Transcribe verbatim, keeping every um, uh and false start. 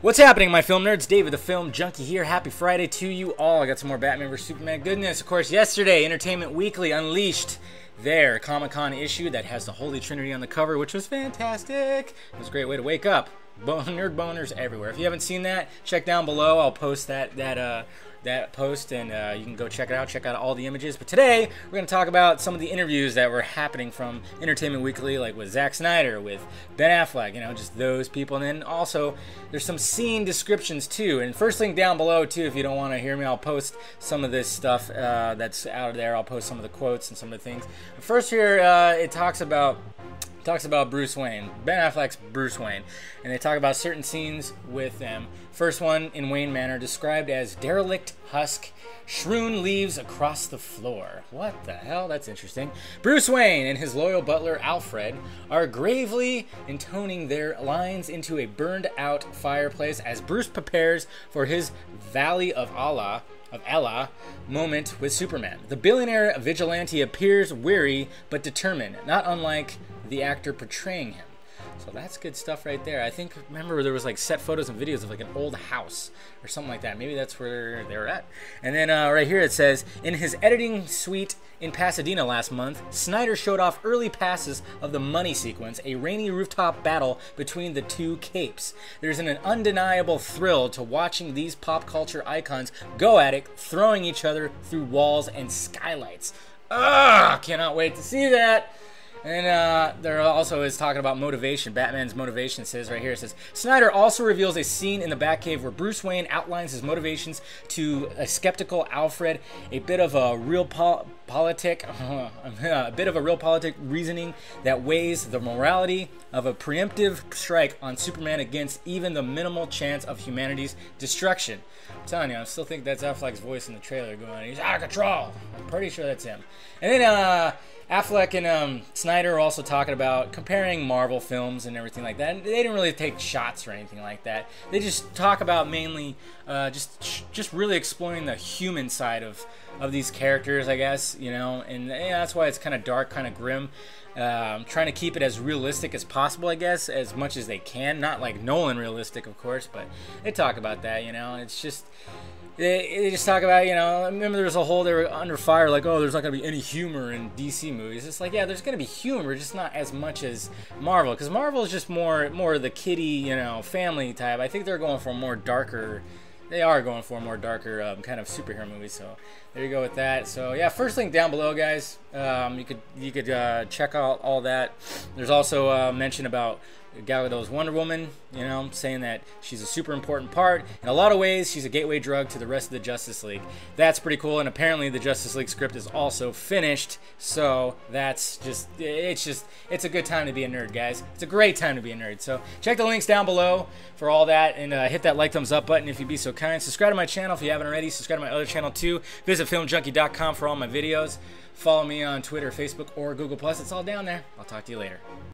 What's happening, my film nerds? David the Film Junkie here. Happy Friday to you all. I got some more Batman versus. Superman goodness. Of course, yesterday, Entertainment Weekly unleashed their Comic-Con issue that has the Holy Trinity on the cover, which was fantastic. It was a great way to wake up. Bon- nerd boners everywhere. If you haven't seen that, check down below. I'll post that that uh, that post, and uh, you can go check it out. Check out all the images. But today, we're going to talk about some of the interviews that were happening from Entertainment Weekly, like with Zack Snyder, with Ben Affleck, you know, just those people. And then also, there's some scene descriptions too. And first link down below too, if you don't want to hear me, I'll post some of this stuff uh, that's out there. I'll post some of the quotes and some of the things. But first here, uh, it talks about. Talks about Bruce Wayne, Ben Affleck's Bruce Wayne, and they talk about certain scenes with them. First one in Wayne Manor, described as derelict husk, strewn leaves across the floor. What the hell? That's interesting. Bruce Wayne and his loyal butler Alfred are gravely intoning their lines into a burned-out fireplace as Bruce prepares for his Valley of Allah. Of Allah moment with Superman. The billionaire vigilante appears weary but determined, not unlike the actor portraying him. So that's good stuff right there. I think, remember, there was like set photos and videos of like an old house or something like that. Maybe that's where they're at. And then uh, right here it says, in his editing suite in Pasadena last month, Snyder showed off early passes of the money sequence, a rainy rooftop battle between the two capes. There's an undeniable thrill to watching these pop culture icons go at it, throwing each other through walls and skylights. Ugh, cannot wait to see that. And uh, there also is talking about motivation. Batman's motivation says right here, it says, Snyder also reveals a scene in the Batcave where Bruce Wayne outlines his motivations to a skeptical Alfred, a bit of a real pol- politic, uh, a bit of a real politic reasoning that weighs the morality of a preemptive strike on Superman against even the minimal chance of humanity's destruction. I'm telling you, I still think that's Affleck's voice in the trailer going, he's out of control. I'm pretty sure that's him. And then, uh... Affleck and um, Snyder are also talking about comparing Marvel films and everything like that. And they didn't really take shots or anything like that. They just talk about mainly uh, just just really exploring the human side of, of these characters, I guess, you know. And yeah, that's why it's kind of dark, kind of grim. Um, trying to keep it as realistic as possible, I guess, as much as they can. Not like Nolan realistic, of course, but they talk about that, you know. It's just... They, they just talk about, you know, I remember there was a whole, they were under fire, like, oh, there's not going to be any humor in D C movies. It's like, yeah, there's going to be humor, just not as much as Marvel. Because Marvel is just more, more the kiddie, you know, family type. I think they're going for a more darker, they are going for a more darker um, kind of superhero movie. So there you go with that. So yeah, first link down below, guys. Um, you could you could uh, check out all that. There's also a uh, mention about Gal Gadot's Wonder Woman, you know, saying that she's a super important part. In a lot of ways, she's a gateway drug to the rest of the Justice League. That's pretty cool, and apparently the Justice League script is also finished, so that's just, it's just, it's a good time to be a nerd, guys. It's a great time to be a nerd. So check the links down below for all that, and uh, hit that like, thumbs up button if you'd be so kind. Subscribe to my channel if you haven't already. Subscribe to my other channel too. Visit film junkie dot com for all my videos. Follow me on Twitter, Facebook, or Google plus. It's all down there. I'll talk to you later.